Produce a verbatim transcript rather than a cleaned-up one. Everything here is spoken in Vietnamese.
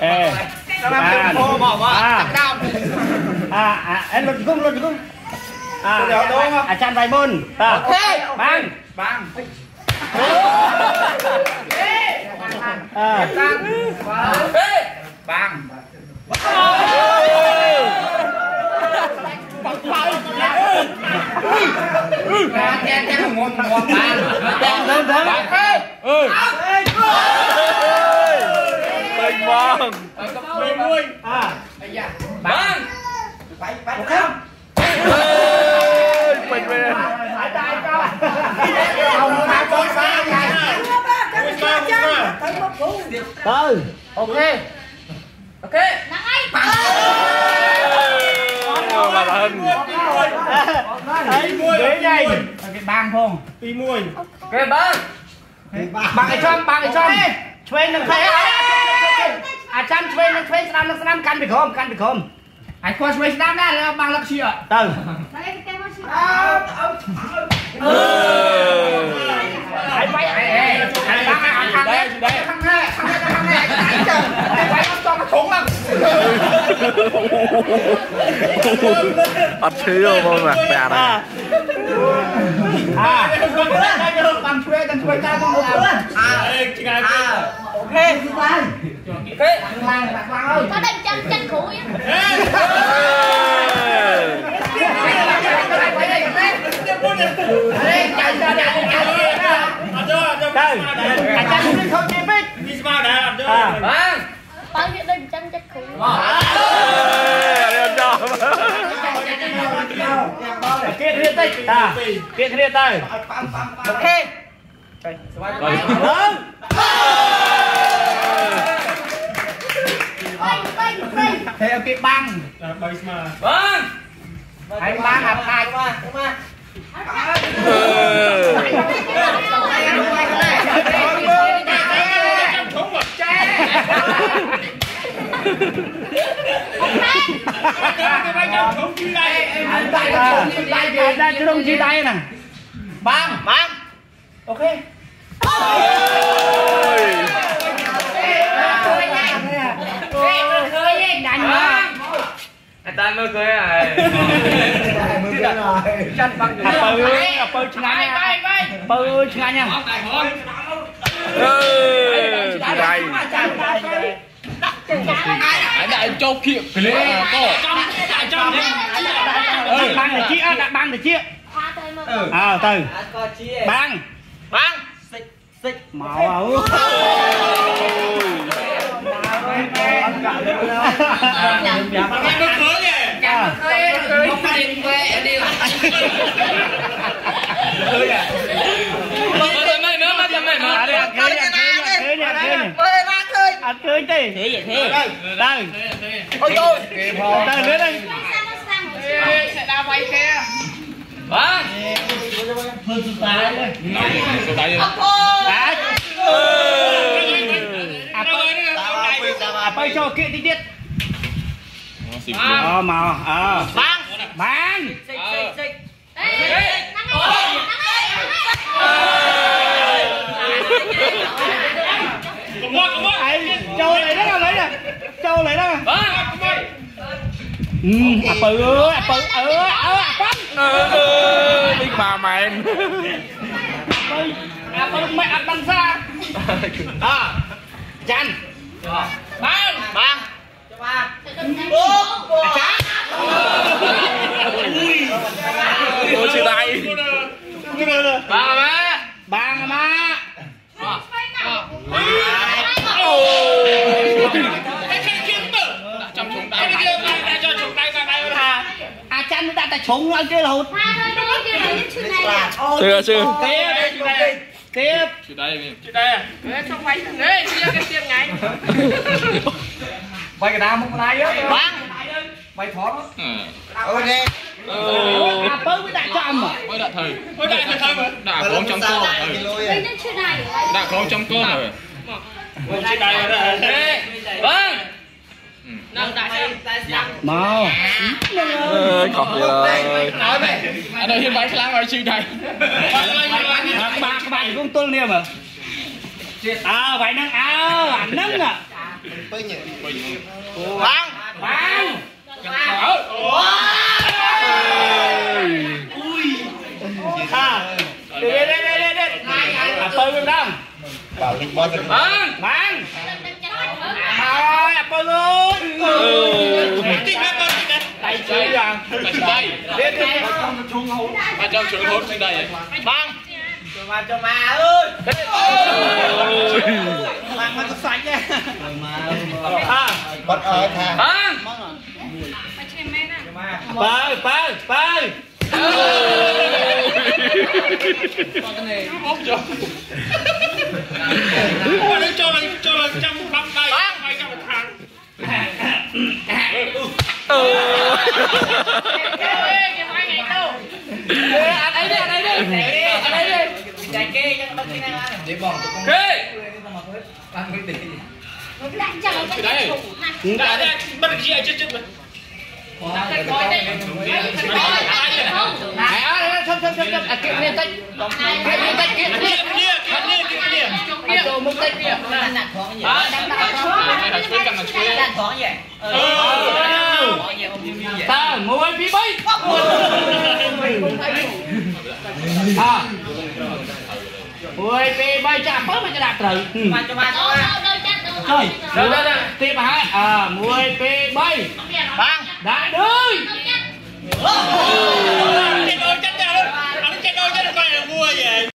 ê Bàn à à em lột cung lột cung à à chăn vài môn à bang bang à bang Ken Ken ngon ngon bang Ken thơm thơm ừ Bình bang mười mươi à bang bảy bảy không Bình về phải tay cho ông thả con xa vậy từ ok ok Bà là hình ấy ghế này cái bang không tì mùi cái bang bang cái trong bang cái trong chuyên đừng thấy à chăn chuyên đừng chuyên năm năm năm căn bị khom căn bị khom anh qua chuyên năm đó là bang lắc xịa từ anh quay anh anh bang anh thằng đấy thằng này thằng này thằng này anh chờ anh quay nó cho nó thủng lắm Bắt chứ không mà bè này à à bằng thuê bằng thuê ta không làm à à ok ok lang bạc lang ơi có đánh chân chân khủ bao nhiêu đánh chân chân khủ kia kia tay à kia kia tay ok theo cái băng vâng anh băng hạt hai đây chứ không chia tay nè băng băng ok anh ta mới cười rồi chân bằng à bơ à bơ chừng anh nha bơ chừng anh nha Chị đây anh đại châu kia cái này có băng để chia đặt băng để chia à từ băng băng màu ăn cưới đi thế vậy thế đây ôi tôi đây nữa đây sẽ đào bay kia vâng hơn sụt tay Đây à bay cho kia tí tiết ờ màu ờ băng băng châu này đó lấy nè châu này đó ừ à bự ơi à bự ơi ơ à bắn Big bà mày à bự mẹ ăn bắn xa à chăn băng băng à chán Ôi chị đây băng má băng má à chăn ta ta trúng ăn kia hụt Chưa chưa tiếp chị đây chị đây không phải đấy cái tiếng ngày bay cái đá một cái đó băng bay thoáng ok à bớ với đại cho âm à mới đã thời mới đã thời đã có trong cô đã có trong cô rồi chị đây vâng màu Khóc vậy rồi anh ơi hiện bánh lang rồi chị đây các bạn các bạn cũng tương niệm à à vậy năng à nâng à Bang. Bang. À, đi đi đi đi đi. À, tôi bên đông. Bang. Bang. Thôi, à, tôi luôn. Tay chỉ rằng. Đây. Đi đi. Ba trong trường hốt trên đây. Bang. Cho ma cho ma ơi. Bang mà tôi sạch nha. À. Bắt ơi thằng. Bang. Bơi, bơi, bơi. Ốp cho. Ủa, nó cho là cho là trong bắp tay, quay trong một thằng. Anh ấy đi, anh ấy đi, anh ấy đi. Chạy kê cho nó kia nào. Để bỏ tụi con. Kê. Bang quyết định. Đây. Đã đã bắt gì ai chết chết rồi. Này á, xong xong xong xong, à kia kia tay, kia kia tay kia kia kia kia kia kia kia, à một tay kia. Đặt thoáng gì? Này là chuối cầm là chuối. Đặt thoáng gì? Ừ. Ta mua phi bay. À. Mua phi bay chả bớt mà cho đạt rồi. Ma cho ma cho ma. Rồi, rồi rồi, tiếp hả? À, mua phi bay. Bang. Đã đôi. Oh!